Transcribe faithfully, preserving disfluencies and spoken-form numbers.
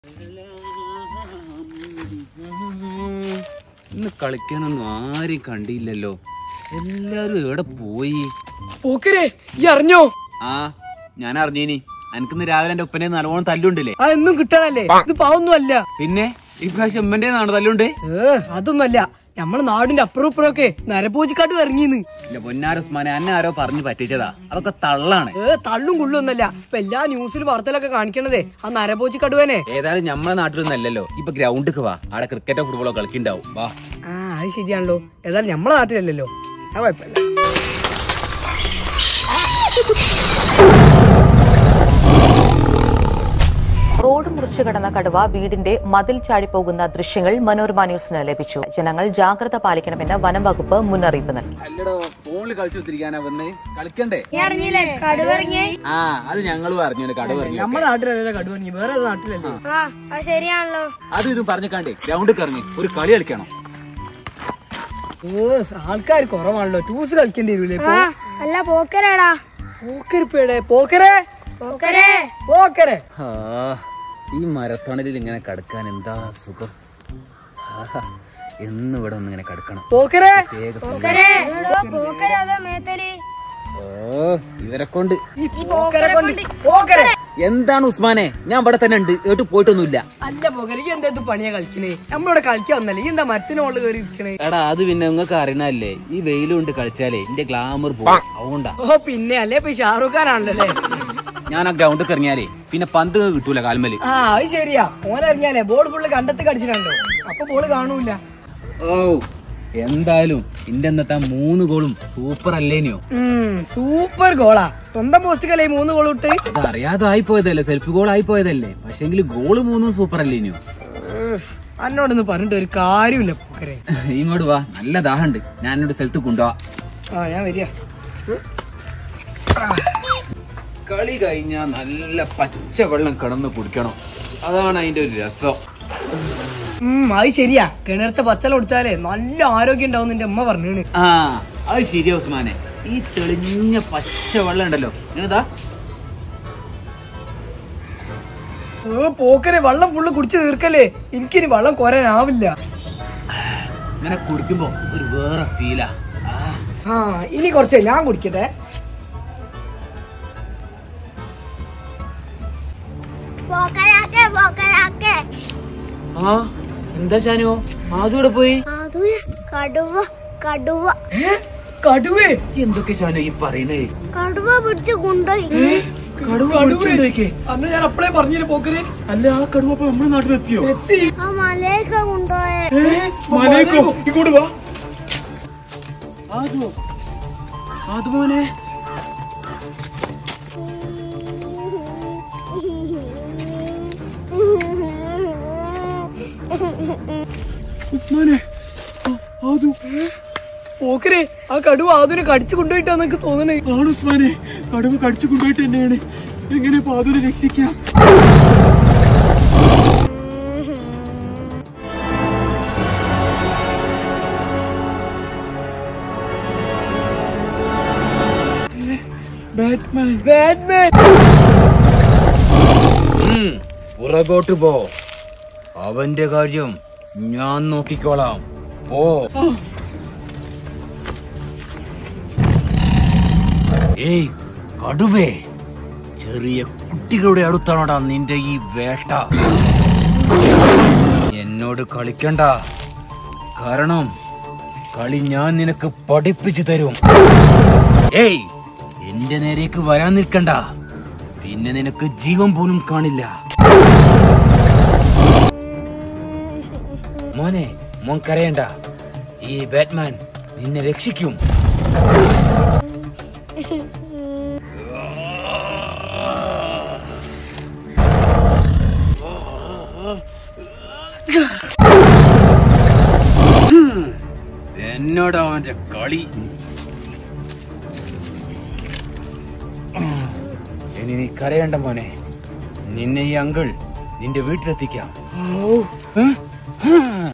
ഇന്ന് കളിക്കാനൊന്നും ആരും കണ്ടില്ലല്ലോ. എല്ലാരും എവിടെ പോയി? പോക്കരെ ഈ അറിഞ്ഞോ? ആ ഞാൻ അറിഞ്ഞീനി. എനിക്കിന്ന് രാവിലെ എന്റെ ഉപ്പനെ നല്ലോണം തല്ലുണ്ടല്ലേ? ആ എന്നും കിട്ടാനല്ലേ, ഇത് പാവൊന്നും അല്ല. പിന്നെ ഇപ്രാവശ്യം ഉമ്മന്റെ നാണ് തല്ലുണ്ട്? ഏ അതൊന്നും അല്ല, നമ്മളെ നാടിന്റെ അപ്പുറം ഇപ്പുറമൊക്കെ നരഭോജിക്കാട്ട് ഇറങ്ങിന്ന്. പൊന്നാരസ്മാനെ അന്നെ ആരോ പറഞ്ഞു പറ്റിച്ചതാ, അതൊക്കെ തള്ളാണ്. ഏ തള്ളും കുള്ളൊന്നല്ല. ഇപ്പൊ എല്ലാ ന്യൂസിലും വാർത്തയിലൊക്കെ കാണിക്കണതേ ആ നരഭോജിക്കടുവനെ. ഏതായാലും നമ്മളെ നാട്ടിലൊന്നും അല്ലല്ലോ. ഇപ്പൊ ഗ്രൗണ്ടിക്ക് വാ, അവിടെ ക്രിക്കറ്റോ ഫുട്ബോളോ കളിക്കുണ്ടാവും. വാ. ആ അത് ശരിയാണല്ലോ. ഏതായാലും നമ്മളെ നാട്ടിലല്ലല്ലോ, ആ കുഴപ്പമില്ല. റോഡ് മുറിച്ചു കടന്ന കടുവ വീടിന്റെ മതിൽ ചാടിപ്പോകുന്ന ദൃശ്യങ്ങൾ മനോരമ ന്യൂസിന് ലഭിച്ചു. ജനങ്ങൾ ജാഗ്രത പാലിക്കണമെന്ന് വനം വകുപ്പ് മുന്നറിയിപ്പ് നൽകി. അല്ലടോ, ഫോണിൽ കളിച്ചുത്തിരിക്കാനാ വന്ന് കളിക്കണ്ടേ? ആ അത് ഞങ്ങളും അറിഞ്ഞു. കടുവ നമ്മുടെ നാട്ടിലല്ലേ കടുവ ഇറങ്ങി, വേറെ നാട്ടിലല്ലേ? ശരിയാണല്ലോ. അത് ഇതും പറഞ്ഞിക്കാണ്ടേ ഗ്രൗണ്ടിൽ ഇറങ്ങി ഒരു കളി കളിക്കണം. ഏ ആൾക്കാർ കുറവാണല്ലോ, ടൂസ് കളിക്കേണ്ടി വരൂലേ? അല്ല പോക്കരടാ. പോക്കരപ്പേടെ പോക്കരെ പോക്കരെ പോക്കരെ. ഈ മരത്തണലിൽ ഇങ്ങനെ കിടക്കാൻ എന്താ സുഖം. എന്നും ഇവിടെ ഒന്ന് ഇങ്ങനെ കിടക്കണം. പോക്കരെ പോക്കരെ പോക്കരെ അതാ മേത്തലി. ഓ ഇവരെ കൊണ്ട് പോക്കരെ. എന്താണ് ഉസ്മാനെ, ഞാൻ ഇവിടെ തന്നെ ഉണ്ട്, ഏട്ട് പോയിട്ടൊന്നുമില്ല. അല്ല പോക്കരെ, ഈ എന്താ പണിയാ കളിക്കണേ? നമ്മളിവിടെ കളിക്കാൻ വന്നല്ലേ, ഈ എന്താ മരത്തിനോള് കയറി ഇരിക്കണേ? എടാ അത് പിന്നെ നിങ്ങൾക്ക് അറിയണല്ലേ, ഈ വെയിലും കൊണ്ട് കളിച്ചാലേ എന്റെ ഗ്ലാമർ പോകും, അതുകൊണ്ടാ. ഓ പിന്നെ അല്ലേ, ഇപ്പൊ ഷാറൂഖ് ഖാനാണല്ലേ? ഞാൻ ആ ഗ്രൗണ്ടിൽ ഇറങ്ങിയാലേ പിന്നെ പന്ത് കിട്ടൂല കാൽമേല്. ആ അത് ശരിയാ, ഓൻ ഇറങ്ങിയാലേ ബോൾ ഫുള്ള് കണ്ടത്ത് കടിച്ചിട്ടുണ്ടോ, അപ്പൊ ബോള് കാണൂല. ഓ എന്തായാലും എന്റെ അന്നത്തെ മൂന്ന് ഗോളും സൂപ്പർ അല്ലേനിയോ? സൂപ്പർ ഗോളാ, സ്വന്തം പോസ്റ്റിക്കല്ലേ മൂന്ന് ഗോൾ ഇട്ട്. അത് അറിയാതെ ആയി പോയതല്ലേ, സെൽഫ് ഗോൾ ആയി പോയതല്ലേ. പക്ഷെങ്കിൽ ഗോള് മൂന്നും സൂപ്പർ അല്ലേനിയോ? എന്നോടൊന്ന് പറഞ്ഞിട്ട് ഒരു കാര്യമില്ല പോക്കരെ. ഇങ്ങോട്ട് വാ, നല്ല ദാഹമുണ്ട്, ഞാൻ എന്നോട് സ്ഥലത്ത് കൊണ്ടുപോവാ. ആ ഞാൻ വരിക. കളി കഴിഞ്ഞാ നല്ല പച്ച വെള്ളം കിടന്ന് കുടിക്കണം, അതാണ് അതിന്റെ ഒരു രസം. ഉം അത് ശരിയാ, കിണർത്തെ പച്ചല കൊടുത്താലേ നല്ല ആരോഗ്യം ഉണ്ടാവും എന്റെ അമ്മ പറഞ്ഞു. ആ അത് ശരിയാ ഉസ്മാനെ, ഈ തെളിഞ്ഞ പച്ച വെള്ളം ഉണ്ടല്ലോ ഇങ്ങനെതാ. പോക്കരെ വെള്ളം ഫുള്ള് കുടിച്ച് തീർക്കല്ലേ, എനിക്കിനി വെള്ളം കോരാനാവില്ല. ഇങ്ങനെ കുടിക്കുമ്പോ ഒരു വേറെ ഫീലാ. ആ ഇനി കുറച്ച് ഞാൻ കുടിക്കട്ടെ. പോക്കരാക്കെ പോക്കരാക്കെ. ആ എന്താ ഷാനോ, ആദ്യം പോയി? കടുവ കടുവ കടുവേ? എന്തൊക്കെ ഷാനോ ഈ പറയുന്നേ? കടുവ പിടിച്ച് കൊണ്ടുപോയി. അന്ന് ഞാൻ അപ്പളേ പറഞ്ഞില്ലേ പോക്കരെ. അല്ല ആ കടുവ നമ്മുടെ നാട്ടിലെത്തിയോ? എത്തി. ആ മലയൊക്കെ കൊണ്ടുപോയെ. ഇങ്ങോട്ട് വാ. അതുപോലെ ഉസ്മാനെ, പോക്കരെ ആ കടുവ ആദുനെ കടിച്ചു കൊണ്ടുപോയിട്ടാന്ന് എനിക്ക് തോന്നണേ. ആണ് ഉസ്മാനെ, കടുവ കടിച്ചു കൊണ്ടുപോയിട്ട് തന്നെയാണ്. എങ്ങനെ പാതുനെ രക്ഷിക്കാം? Batman Batman. പുറകോട്ട് പോ, അവന്റെ കാര്യം ഞാൻ നോക്കിക്കോളാം. പോ. ഏയ് കടുവേ, ചെറിയ കുട്ടികളുടെ അടുത്താണോടാ നിന്റെ ഈ വേട്ട? എന്നോട് കളിക്കണ്ട, കാരണം കളി ഞാൻ നിനക്ക് പഠിപ്പിച്ചു തരും. ഏയ് എന്റെ നേരേക്ക് വരാൻ നിൽക്കണ്ട, പിന്നെ നിനക്ക് ജീവൻ പോലും കാണില്ല. മോനെ, മോൻ കരയണ്ട, ഈ ബാറ്റ്മാൻ നിന്നെ രക്ഷിക്കും. എന്നോട് അവന്റെ കളി. ഇനി നീ കരയണ്ട മോനെ, നിന്നെ ഈ അങ്കിൾ നിന്റെ വീട്ടിലെത്തിക്കാം.